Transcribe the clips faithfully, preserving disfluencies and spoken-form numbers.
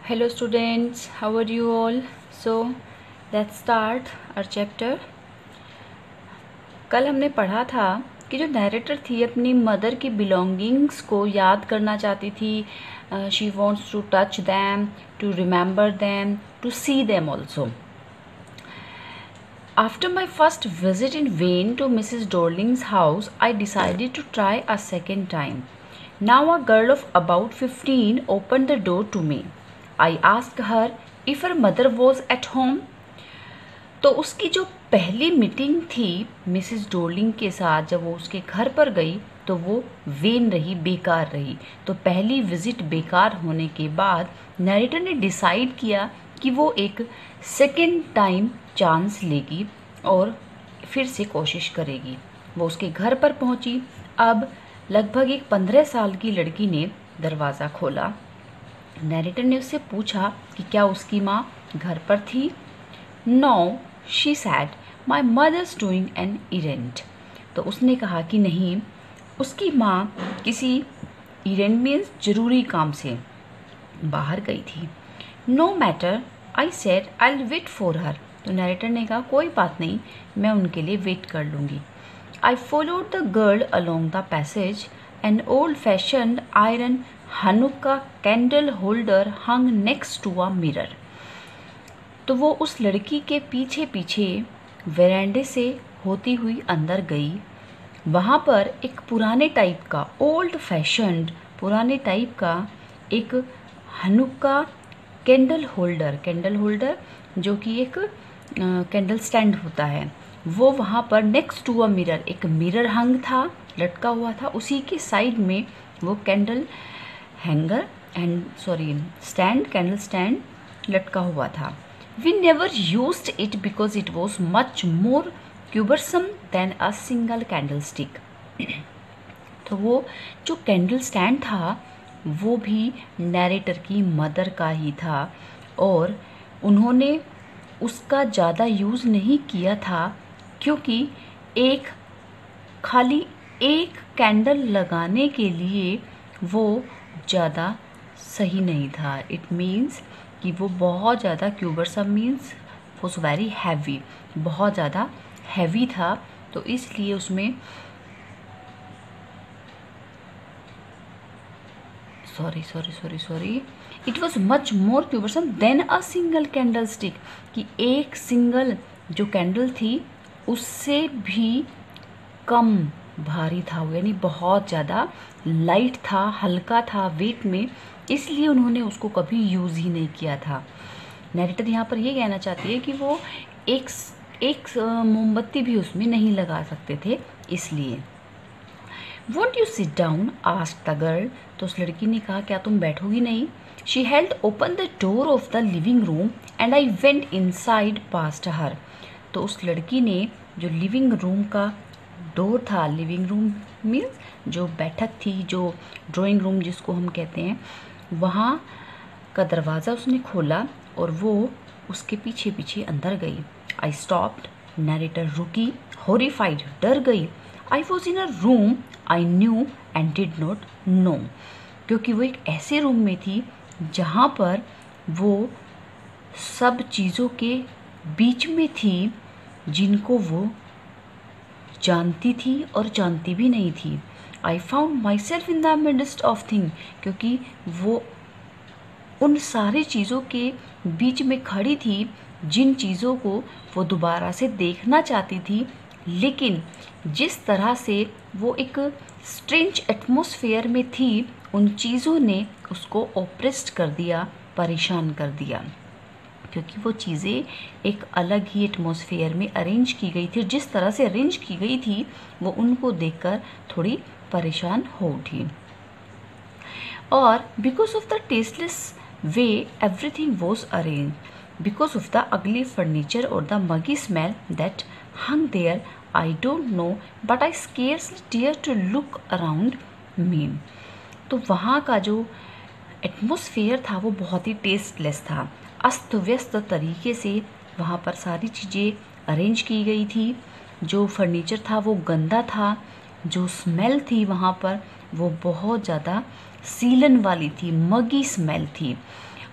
Hello students, how are you all? So let's start our chapter. कल हमने पढ़ा था कि जो नैरेटर थी अपनी मदर की बिलोंगिंग्स को याद करना चाहती थी. She wants to touch them, to remember them, to see them also. After my first visit in vain to Missus Dorling's house, I decided to try a second time. Now a girl of about fifteen opened the door to me. I asked her if her mother was at home. तो उसकी जो पहली meeting थी Mrs Darling के साथ, जब वो उसके घर पर गई तो वो वेन रही, बेकार रही. तो पहली विजिट बेकार होने के बाद नरेटर ने डिसाइड किया कि वो एक सेकेंड टाइम चांस लेगी और फिर से कोशिश करेगी. वो उसके घर पर पहुंची. अब लगभग एक पंद्रह साल की लड़की ने दरवाज़ा खोला. नरेटर ने उससे पूछा कि क्या उसकी माँ घर पर थी. No, she said, my mother's doing an event. तो उसने कहा कि नहीं, उसकी माँ किसी इवेंट मीन्स जरूरी काम से बाहर गई थी. No matter, I said, I will wait for her. तो नरेटर ने कहा कोई बात नहीं, मैं उनके लिए वेट कर लूँगी. I followed the girl along the passage. An old fashioned iron Hanukkah candle holder hung next to a mirror. तो वो उस लड़की के पीछे पीछे वेरांडे से होती हुई अंदर गई. वहाँ पर एक पुराने टाइप का, ओल्ड फैशन्ड पुराने टाइप का एक Hanukkah candle holder, candle holder जो कि एक कैंडल स्टैंड होता है, वो वहाँ पर नेक्स्ट टू अ मिरर, एक मिरर हंग था, लटका हुआ था. उसी के साइड में वो candle hanger and sorry stand, candle stand लटका हुआ था. We never used it because it was much more cumbersome than a single candlestick. तो वो जो कैंडल स्टैंड था वो भी नैरेटर की मदर का ही था और उन्होंने उसका ज़्यादा यूज़ नहीं किया था क्योंकि एक खाली एक कैंडल लगाने के लिए वो ज़्यादा सही नहीं था. इट मीन्स कि वो बहुत ज़्यादा cumbersome means was very heavy, बहुत ज़्यादा हैवी था. तो इसलिए उसमें sorry sorry sorry sorry it was much more cumbersome than a single candle stick, कि एक सिंगल जो कैंडल थी उससे भी कम भारी था वो, यानी बहुत ज़्यादा लाइट था, हल्का था वेट में, इसलिए उन्होंने उसको कभी यूज़ ही नहीं किया था. नैरेटर यहाँ पर ये कहना चाहती है कि वो एक एक मोमबत्ती भी उसमें नहीं लगा सकते थे इसलिए. Won't you sit down, asked the girl. तो उस लड़की ने कहा क्या तुम बैठोगी नहीं. She held open the door of the living room and I went inside past her. तो उस लड़की ने जो लिविंग रूम का डोर था, लिविंग रूम मीन्स जो बैठक थी, जो ड्राइंग रूम जिसको हम कहते हैं, वहाँ का दरवाज़ा उसने खोला और वो उसके पीछे पीछे अंदर गई. आई स्टॉप्ड, नैरेटर रुकी, हॉरिफाइड, डर गई. I was in a room I knew and did not know, क्योंकि वो एक ऐसे रूम में थी जहाँ पर वो सब चीज़ों के बीच में थी जिनको वो जानती थी और जानती भी नहीं थी. I found myself in the midst of thing, क्योंकि वो उन सारी चीज़ों के बीच में खड़ी थी जिन चीज़ों को वो दोबारा से देखना चाहती थी, लेकिन जिस तरह से वो एक स्ट्रेंज एटमॉस्फेयर में थी उन चीज़ों ने उसको ओप्रेस्ड कर दिया, परेशान कर दिया, क्योंकि वो चीज़ें एक अलग ही एटमॉस्फेयर में अरेंज की गई थी. जिस तरह से अरेंज की गई थी वो उनको देखकर थोड़ी परेशान हो उठी. और because of the tasteless way everything was arrange, because of the ugly furniture और the muggy smell that hung there, I don't know but I scarcely dare to look around me. तो वहाँ का जो एटमॉस्फेयर था वो बहुत ही tasteless था. अस्त व्यस्त तरीके से वहाँ पर सारी चीज़ें अरेंज की गई थी. जो फर्नीचर था वो गंदा था, जो स्मेल थी वहाँ पर वो बहुत ज़्यादा सीलन वाली थी, मगी स्मेल थी.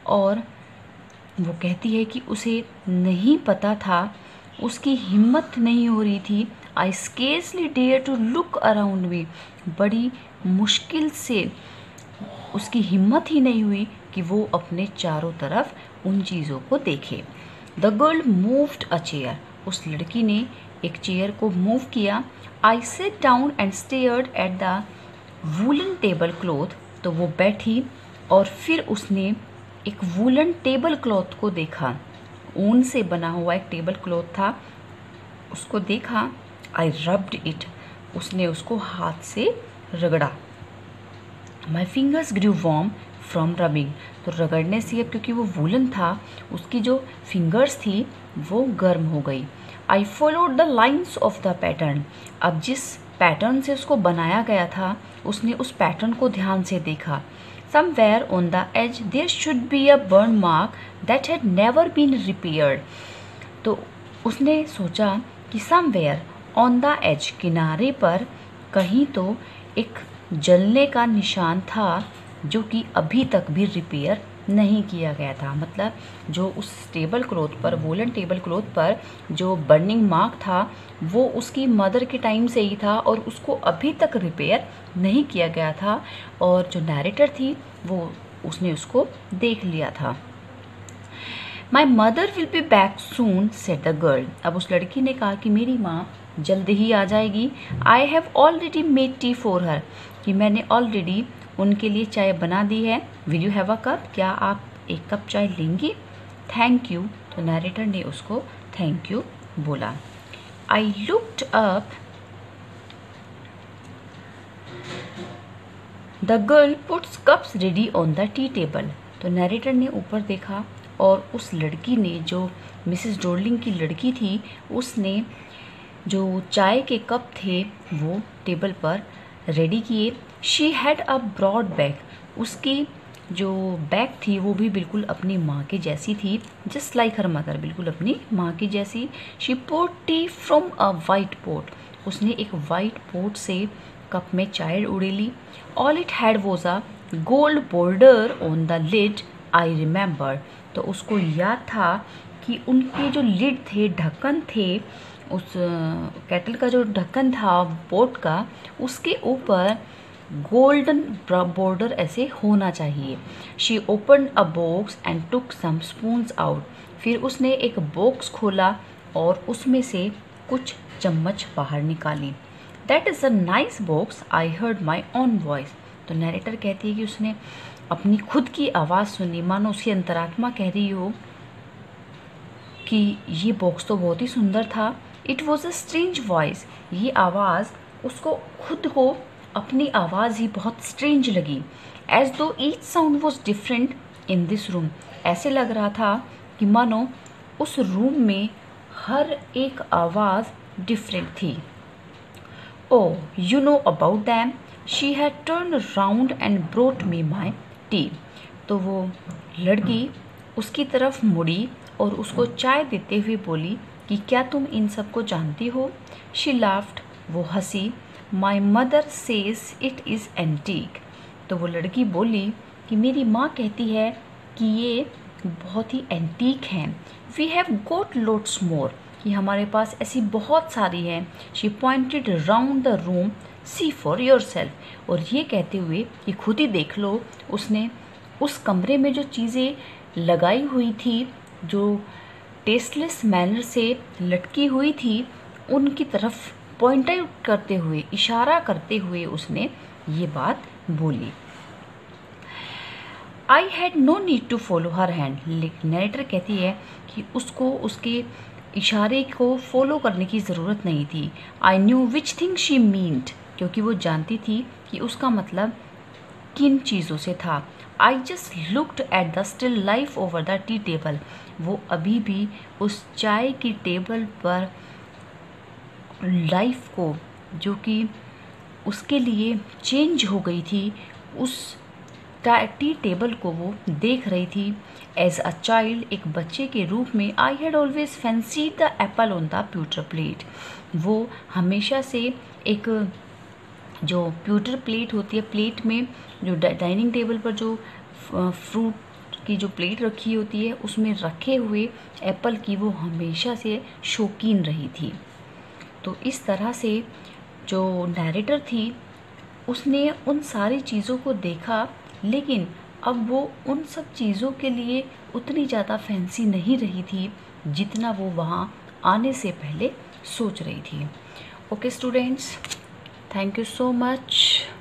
और वो कहती है कि उसे नहीं पता था, उसकी हिम्मत नहीं हो रही थी। I scarcely dare to look around me, बड़ी मुश्किल से उसकी हिम्मत ही नहीं हुई कि वो अपने चारों तरफ उन चीज़ों को देखे। The girl moved a chair, उस लड़की ने एक चेयर को मूव किया। I sat down and stared at the woollen tablecloth, तो वो बैठी और फिर उसने एक वूलन टेबल क्लॉथ को देखा। ऊन से बना हुआ एक टेबल क्लॉथ था, उसको देखा। आई रब्ड इट, उसने उसको हाथ से रगड़ा। My fingers grew warm from rubbing, तो रगड़ने से, अब क्योंकि वो वूलन था, उसकी जो फिंगर्स थी वो गर्म हो गई। I followed the lines of the pattern, अब जिस पैटर्न से उसको बनाया गया था उसने उस पैटर्न को ध्यान से देखा। Somewhere on the edge there should be a burn mark that had never been repaired, तो उसने सोचा कि समवेयर ऑन द एज, किनारे पर कहीं तो एक जलने का निशान था जो कि अभी तक भी रिपेयर नहीं किया गया था। मतलब जो उस टेबल क्लॉथ पर, वोलन टेबल क्लॉथ पर जो बर्निंग मार्क था वो उसकी मदर के टाइम से ही था और उसको अभी तक रिपेयर नहीं किया गया था, और जो नैरेटर थी वो उसने उसको देख लिया था। My mother will be back soon said the girl, अब उस लड़की ने कहा कि मेरी माँ जल्द ही आ जाएगी। I have already made tea for her, कि मैंने ऑलरेडी उनके लिए चाय बना दी है। Will you have a cup, क्या आप एक कप चाय लेंगी? थैंक यू, तो नैरेटर ने उसको थैंक यू बोला। I looked up, the girl puts cups ready on the tea table, तो नैरेटर ने ऊपर देखा और उस लड़की ने, जो मिसेस डॉर्लिंग की लड़की थी, उसने जो चाय के कप थे वो टेबल पर रेडी किए। She had a broad bag, उसकी जो बैग थी वो भी बिल्कुल अपनी माँ की जैसी थी, जस्ट लाइक हर मदर, बिल्कुल अपनी माँ की जैसी। She poured tea from a white pot, उसने एक वाइट पोट से कप में चाय उड़ेली। All it had was a gold border on the lid, I remember, तो उसको याद था कि उनके जो लिड थे, ढक्कन थे, उस केटल का जो ढक्कन था पोट का, उसके ऊपर गोल्डन बॉर्डर ऐसे होना चाहिए। She open a box and took some spoons out, फिर उसने एक बॉक्स खोला और उसमें से कुछ चम्मच बाहर निकाली। That is a nice box, I heard my own voice, तो नैरेटर कहती है कि उसने अपनी खुद की आवाज़ सुनी, मानो उसकी अंतरात्मा कह रही हो कि ये बॉक्स तो बहुत ही सुंदर था। It was a strange voice, ये आवाज़ उसको खुद को अपनी आवाज़ ही बहुत स्ट्रेंज लगी। As though each sound was different in this room, ऐसे लग रहा था कि मानो उस रूम में हर एक आवाज़ डिफरेंट थी। Oh you know about them, she had turn round and brought me my tea, तो वो लड़की उसकी तरफ मुड़ी और उसको चाय देते हुए बोली कि क्या तुम इन सब को जानती हो? शी लाफ्ड, वो हंसी। My mother says it is antique, तो वो लड़की बोली कि मेरी माँ कहती है कि ये बहुत ही एंटीक हैं। We have got lots more, कि हमारे पास ऐसी बहुत सारी हैं। She pointed round the room, see for yourself, और ये कहते हुए कि खुद ही देख लो, उसने उस कमरे में जो चीज़ें लगाई हुई थी, जो टेस्टलेस मैनर से लटकी हुई थी, उनकी तरफ पॉइंट आउट करते हुए, इशारा करते हुए उसने ये बात बोली। I had no need to follow her hand, लेकिन नैरेटर कहती है कि उसको उसके इशारे को फॉलो करने की ज़रूरत नहीं थी। I knew which thing she meant, क्योंकि वो जानती थी कि उसका मतलब किन चीज़ों से था। I just looked at the still life over the tea table, वो अभी भी उस चाय की टेबल पर लाइफ को, जो कि उसके लिए चेंज हो गई थी, उस टी टेबल को वो देख रही थी। एज अ चाइल्ड, एक बच्चे के रूप में, I had always fancied the apple on the pewter plate, वो हमेशा से एक जो प्यूटर प्लेट होती है, प्लेट में जो डाइनिंग टेबल पर जो फ्रूट की जो प्लेट रखी होती है उसमें रखे हुए एप्पल की वो हमेशा से शौकीन रही थी। तो इस तरह से जो नैरेटर थी उसने उन सारी चीज़ों को देखा, लेकिन अब वो उन सब चीज़ों के लिए उतनी ज़्यादा फैंसी नहीं रही थी जितना वो वहाँ आने से पहले सोच रही थी। Okay students, thank you so much.